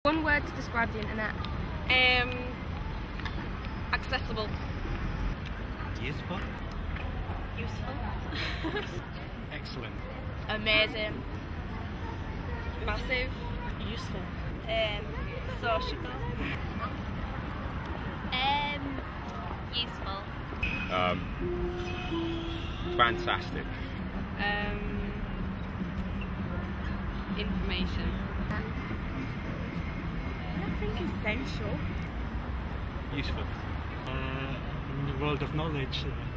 One word to describe the internet. Accessible. Useful. Useful. Excellent. Amazing. Massive. Useful. Sociable. Useful. Fantastic. Information. Nothing essential. Useful. In the world of knowledge.